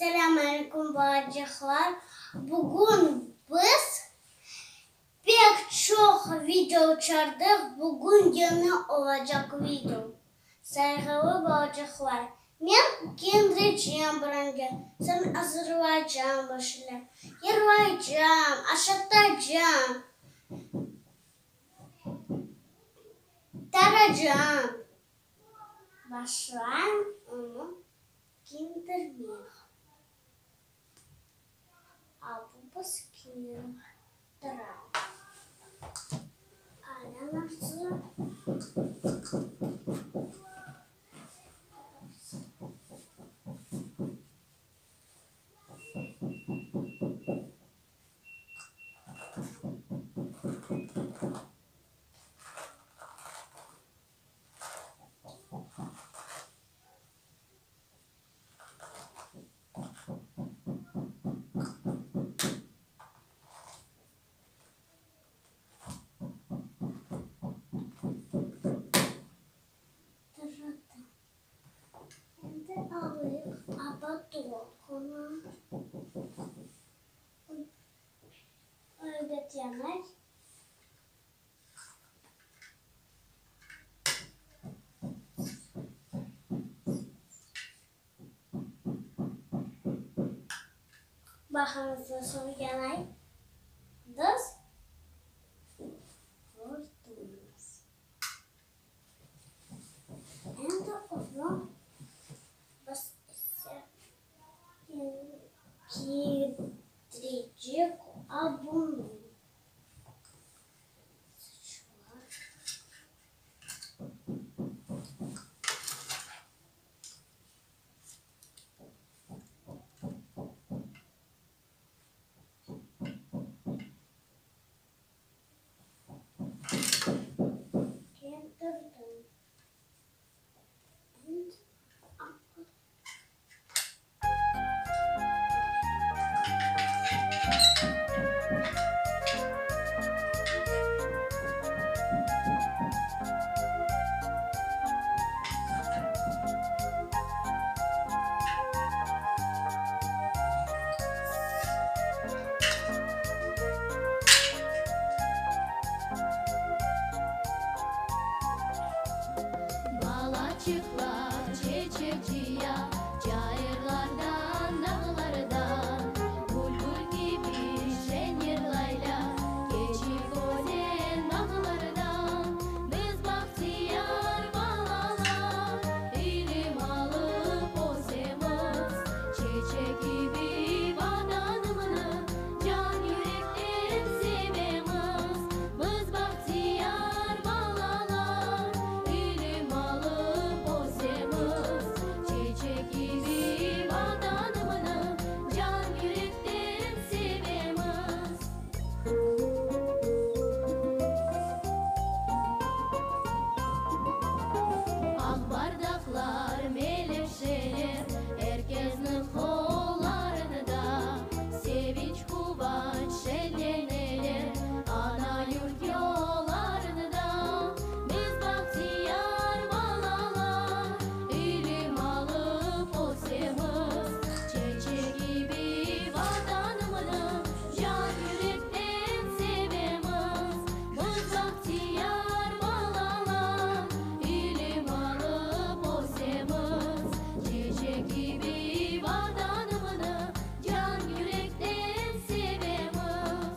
Selamünaleyküm bacıklar. Bugün biz pek çok video çektik. Bugün yeni olacak video. Sevgili bacıklar, ben Kendriciğim Brenge. Sen Azerbaycan başla. Yervaycan, Aşataycan. Taracan. Başlayın onu kindermiyor. Bu baskın taraf. Alamazsa öğretmenler bakınızda soru genel das vurdunuz. Hem de onu bas gidecek abone. Balacıklar çiçekçiye, çayırlardan, dağlardan, bulbul gibi şen yırlayla, geçik olen dağlardan, biz bahtiyar balalar, ilim alıp ozemiz, çiçek gibi vatanımını, can yürekten sevemiz, biz bahtiyar balalar, ilim alıp ozemiz, çiçek gibi vatanımını, can yürekten sevemiz. Ak bardaklar, melekşeler, herkesin kollarını da, sevinç, kuvvet, şenleneler, ana yurt yollarını da, biz bahtiyar balalar, ilim alıp ozemiz, çiçek gibi vatanımını, can yürekten sevemiz, biz bahtiyar balalar, ilim alıp ozemiz, çiçek gibi vatanımını, can yürekten sevemiz.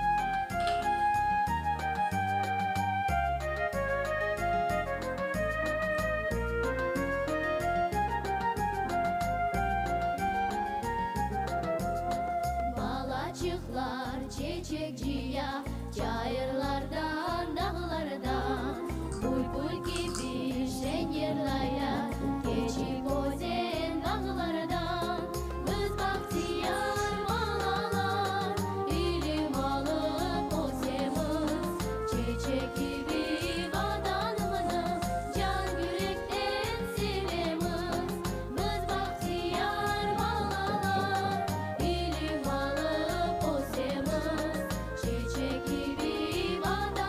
Balacıklar çiçekçiye, çayırlardan, dağlardan, bulbul gibi şen yırlayla, geçik ozen dağlardan, biz bahtiyar balalar, ilim alıp ozemiz, çiçek gibi vatanımını, can yürekten sevemiz, biz bahtiyar balalar, ilim alıp ozemiz, çiçek gibi vatanımını,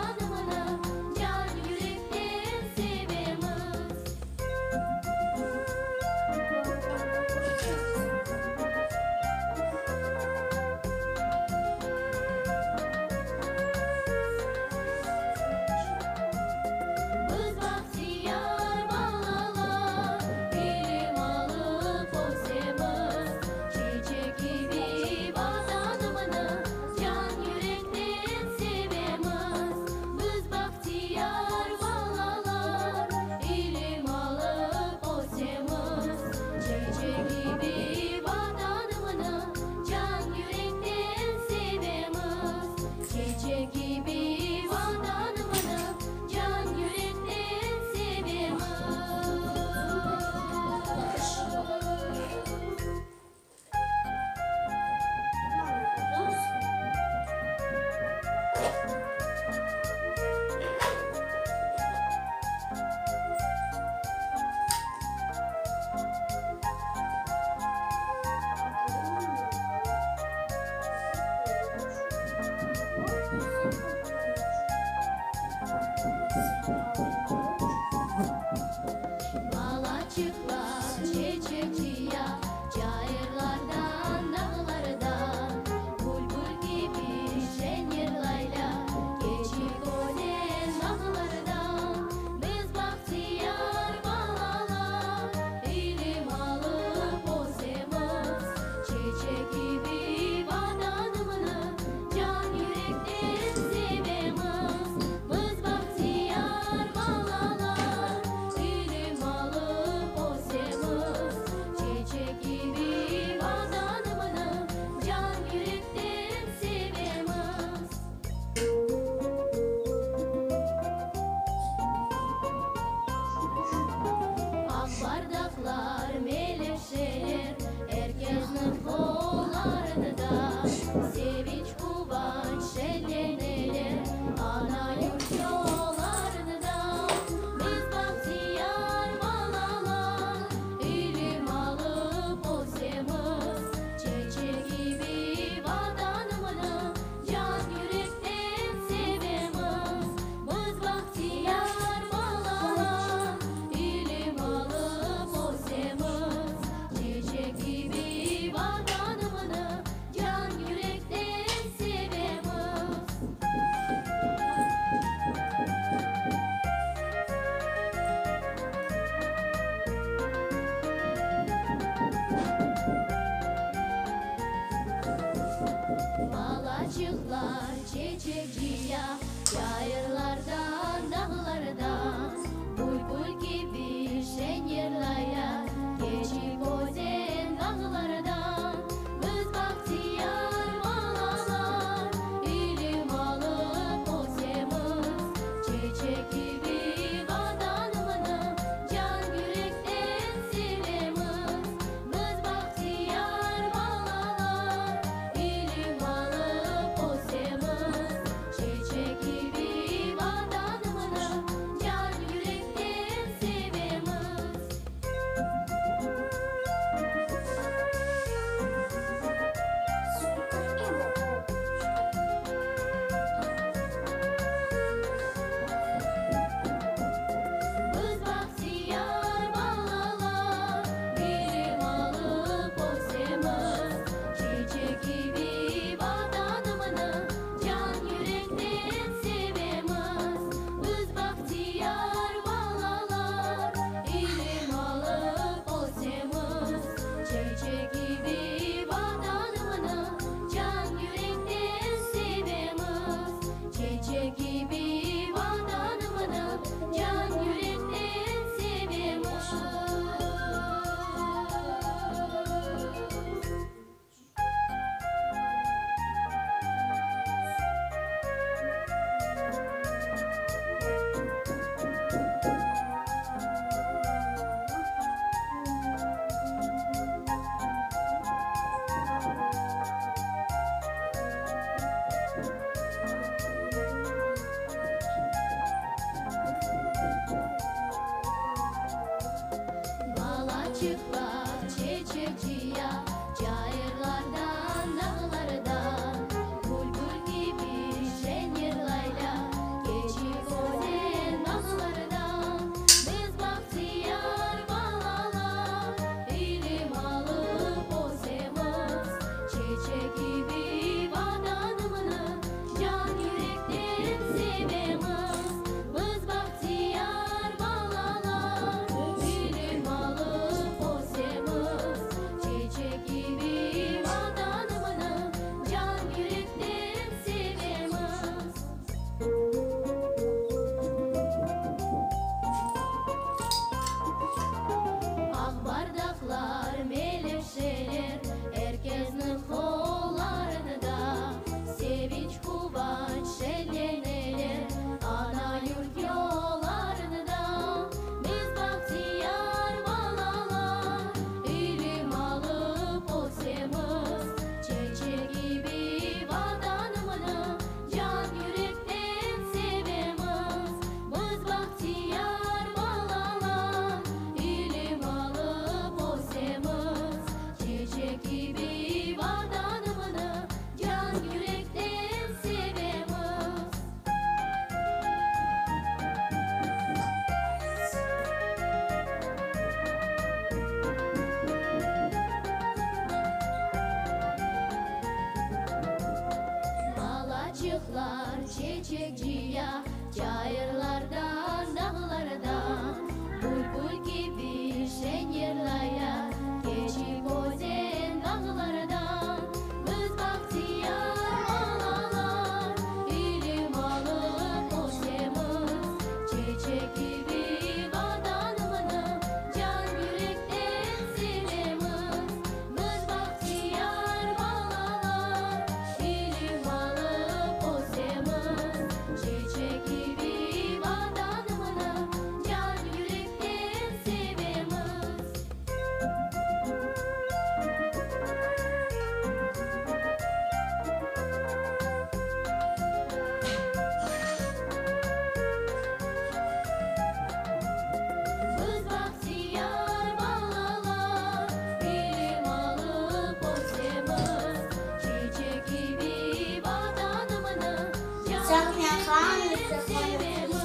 Bağlacıklar çiçekçiya, yayırlardan dağlardan, bulbul gibi şen yerlaya, geçip özen dağlardan. Biz bahtiyar malalar, ilim alıp ozemiz, çiçek gibi vatanımını can yürekten sevemiz. Biz bahtiyar malalar, ilim alıp ozemiz, çiçek gibi vatanımını can yürekten sevemiz. Biz bahtiyar malalar, ilim alıp ozemiz, çiçek gibi vatanımını can yürekten sevemiz. Biz bahtiyar malalar, ilim alıp ozemiz, çiçek gibi vatanımını can yürekten sevemiz. Çiçek gibi vatanımını can yürekten sevemiz. Bağlacıklar çiçekçiya, çayırlardan dağlardan, bulbul gibi şen yerlayla, geçip özen dağlardan. Biz bahtiyar malalar, ilim alıp ozemiz, çiçek gibi vatanımını can yürekten sevemiz. Biz bahtiyar malalar, ilim alıp ozemiz, çiçek gibi vatanımını can yürekten sevemiz. Ak bardaklar, melekşeler, herkesin kollarını da, sevinç kuvvet şenleneler, ana yurt yollarını da. Biz bahtiyar malalar, ilim alıp ozemiz, çiçek gibi vatanımını can yürekten sevemiz. Biz bahtiyar malalar, ilim alıp ozemiz, çiçek gibi vatanımını can yürekten sevemiz. Bağlacıklar çiçekçiya, çayırlardan dağlardan, bulbul gibi şen yerlaya, geçip özen dağlardan. Biz bahtiyar malalar, ilim alıp ozemiz, çiçek gibi vatanımını can yürekten sevemiz. Biz bahtiyar malalar, ilim alıp ozemiz, çiçek gibi vatanımını can yürekten sevemiz. Biz bahtiyar malalar, ilim alıp ozemiz, çiçek gibi vatanımını can Sofya Khan yürekten sevemiz.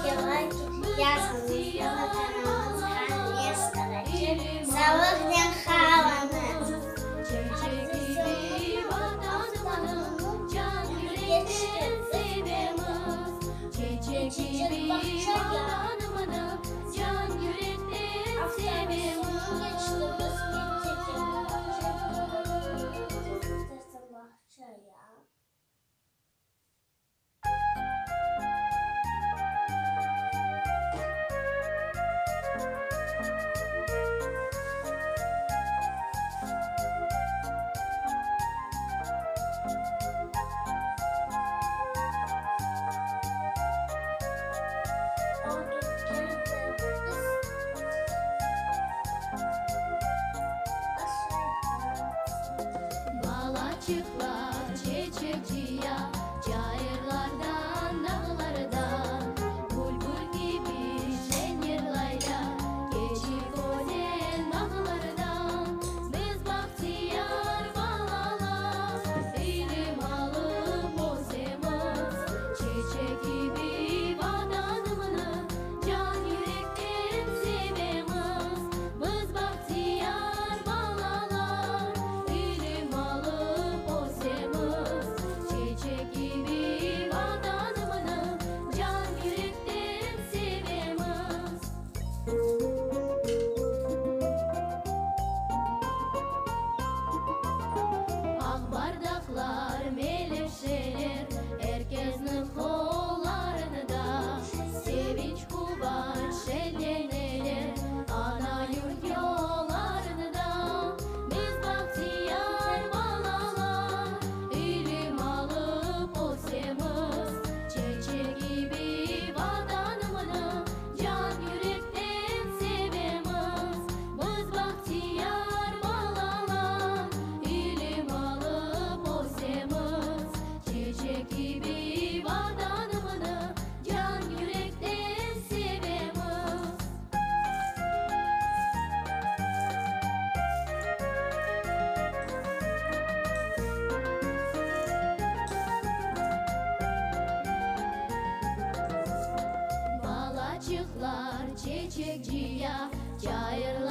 Sağlıkla kalanı. Çiçek gibi vatanımını can yürekten sevemiz. Çiçek gibi vatanımını can yürekten sevemiz. Bahçe ya. Malacıklar çiçekçiye, çayırlardan, dağlardan, bulbul gibi şen yırlayla, geçik olen dağlardan. Biz bahtiyar balalar, ilim alıp bozemez, çiçek gibi vatanımını can yürekten sevemez. Biz bahtiyar balalar, ilim alıp bozemez, çiçek gibi vatanımını can yürekten sevemez. Ak bardaklar, melekşeler, herkesin kollarını da sevinç kuvvet şenleneler, ana yurt yollarını da. Biz bahtiyar balalar, ilim alıp bozemez, çiçek gibi vatanımını can yürekten sevemez. Biz bahtiyar balalar, ilim alıp bozemez, çiçek gibi vatanımını can yürekten sevemez. Malacıklar çiçekçiye, çayırlardan,